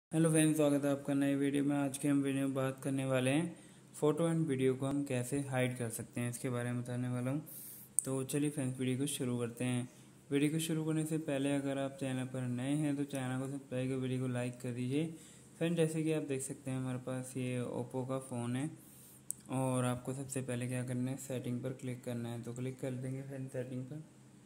Hello friends, स्वागत है आपका नए वीडियो में। आज के हम वीडियो में बात करने वाले हैं फ़ोटो एंड वीडियो को हम कैसे हाइड कर सकते हैं, इसके बारे में बताने वाला हूँ। तो चलिए फ्रेंड्स, वीडियो को शुरू करते हैं। वीडियो को शुरू करने से पहले अगर आप चैनल पर नए हैं तो चैनल को सब्सक्राइब कर वीडियो को लाइक कर दीजिए। फ्रेंड, जैसे कि आप देख सकते हैं हमारे पास ये ओप्पो का फ़ोन है और आपको सबसे पहले क्या करना है, सेटिंग पर क्लिक करना है। तो क्लिक कर देंगे फ्रेंड सेटिंग पर।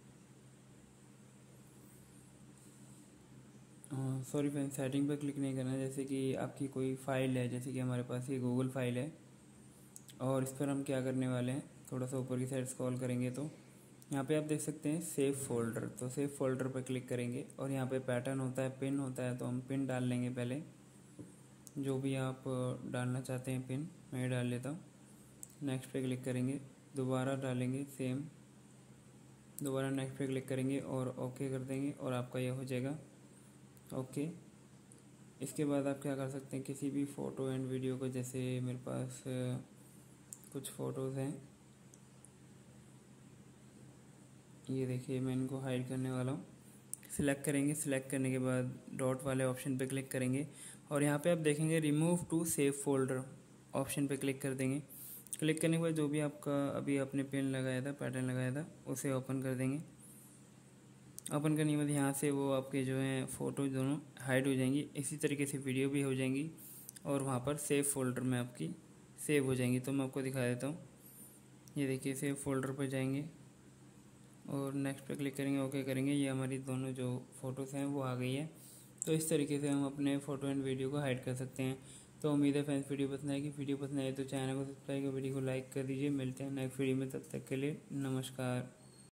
सॉरी फ्रेंड, सेटिंग पर क्लिक नहीं करना है। जैसे कि आपकी कोई फ़ाइल है, जैसे कि हमारे पास ये गूगल फाइल है और इस पर हम क्या करने वाले हैं, थोड़ा सा ऊपर की साइड स्क्रॉल करेंगे तो यहाँ पे आप देख सकते हैं सेव फोल्डर। तो सेव फोल्डर पर क्लिक करेंगे और यहाँ पे पैटर्न होता है, पिन होता है। तो हम पिन डाल लेंगे पहले, जो भी आप डालना चाहते हैं पिन, मैं डाल लेता हूँ। नेक्स्ट पे क्लिक करेंगे, दोबारा डालेंगे सेम, दोबारा नेक्स्ट पे क्लिक करेंगे और ओके कर देंगे और आपका यह हो जाएगा ओके। इसके बाद आप क्या कर सकते हैं, किसी भी फ़ोटो एंड वीडियो को, जैसे मेरे पास कुछ फ़ोटोज़ हैं, ये देखिए मैं इनको हाइड करने वाला हूँ। सिलेक्ट करेंगे, सिलेक्ट करने के बाद डॉट वाले ऑप्शन पे क्लिक करेंगे और यहाँ पे आप देखेंगे remove to save folder option पे क्लिक कर देंगे। क्लिक करने के बाद जो भी आपका अभी आपने पिन लगाया था, पैटर्न लगाया था, उसे ओपन कर देंगे। ओपन करने के बाद यहाँ से वो आपके जो हैं फ़ोटो दोनों हाइड हो जाएंगी। इसी तरीके से वीडियो भी हो जाएंगी और वहाँ पर सेव फोल्डर में आपकी सेव हो जाएंगी। तो मैं आपको दिखा देता हूँ। ये देखिए सेव फोल्डर पर जाएंगे और नेक्स्ट पे क्लिक करेंगे, ओके करेंगे। ये हमारी दोनों जो फ़ोटोज़ हैं वो आ गई है। तो इस तरीके से हम अपने फ़ोटो एंड वीडियो को हाइड कर सकते हैं। तो उम्मीद है फ्रेंड्स वीडियो पसंद आएगी। वीडियो पसंद आए तो चैनल को सब्सक्राइब कर वीडियो को लाइक कर दीजिए। मिलते हैं नेक्स्ट वीडियो में, तब तक के लिए नमस्कार।